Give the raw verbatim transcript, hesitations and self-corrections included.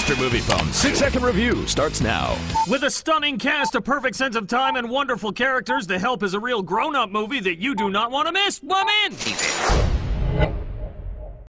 Mister Movie Phone six-second review starts now. With a stunning cast, a perfect sense of time, and wonderful characters, The Help is a real grown-up movie that you do not want to miss. I'm in!